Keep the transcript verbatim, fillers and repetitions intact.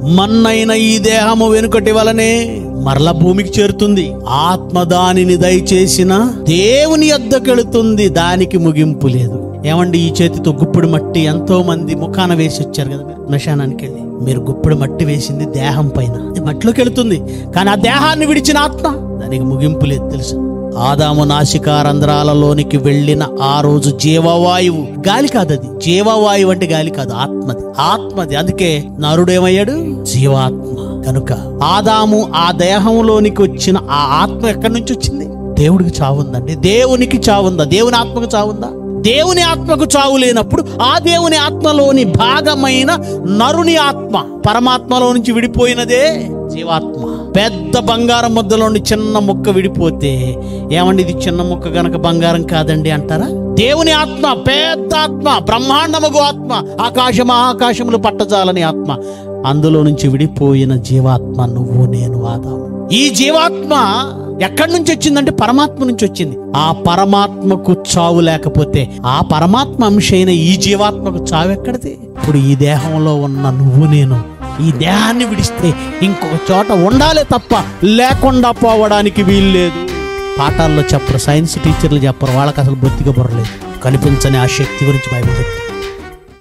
మన్నైన ఈ దేహము వెనుకటి వలనే మరల భూమికి చేరుతుంది. ఆత్మ దానిని దయచేసిన దేవుని యొద్దకెళుతుంది, దానికి ముగింపు లేదు. ఏమండి, ఈ చేతితో గుప్పుడు మట్టి ఎంతో మంది ముఖాన వేసి వచ్చారు కదా మీరు శ్మశానానికి వెళ్ళి. మీరు గుప్పుడు మట్టి వేసింది దేహం పైన, మట్టిలోకి వెళుతుంది. కానీ ఆ దేహాన్ని విడిచిన ఆత్మ, దానికి ముగింపు లేదు తెలుసు. ఆదాము నాసికారంధ్రాలలోనికి వెళ్ళిన ఆ రోజు జీవవాయువు, గాలి కాదు అది, జీవవాయువు అంటే గాలి కాదు, ఆత్మది ఆత్మది అందుకే నరుడేమయ్యాడు? జీవాత్మ. కనుక ఆదాము ఆ దేహంలోనికి వచ్చిన ఆ ఆత్మ ఎక్కడి నుంచి వచ్చింది? దేవుడికి చావుందండి. దేవునికి చావుందా? దేవుని ఆత్మకు చావుందా? దేవుని ఆత్మకు చావు లేనప్పుడు ఆ దేవుని ఆత్మలోని భాగమైన నరుని ఆత్మ పరమాత్మలో నుంచి విడిపోయినదే జీవాత్మ. పెద్ద బంగారం ముద్దలోని చిన్న ముక్క విడిపోతే ఏమండి, ఇది చిన్న ముక్క గనక బంగారం కాదండి అంటారా? దేవుని ఆత్మ పెద్ద ఆత్మ, బ్రహ్మాండముగు ఆత్మ, ఆకాశ మహాకాశములు పట్టజాలని ఆత్మ, అందులో నుంచి విడిపోయిన జీవాత్మ నువ్వు నేను ఆదాము. ఈ జీవాత్మ ఎక్కడి నుంచి వచ్చిందంటే పరమాత్మ నుంచి వచ్చింది. ఆ పరమాత్మకు చావు లేకపోతే ఆ పరమాత్మ అంశైన ఈ జీవాత్మకు చావు ఎక్కడిది? ఇప్పుడు ఈ దేహంలో ఉన్న నువ్వు నేను ఈ దేహాన్ని విడిస్తే ఇంకొక చోట ఉండాలి తప్ప లేకుండా పోవడానికి వీల్లేదు. పాఠాల్లో చెప్పరు, సైన్స్ టీచర్లు చెప్పరు, వాళ్ళకి అసలు బొత్తిగా బుర్రలేదు. కనిపించని ఆ శక్తి గురించి బైబిల్ చెప్తారు.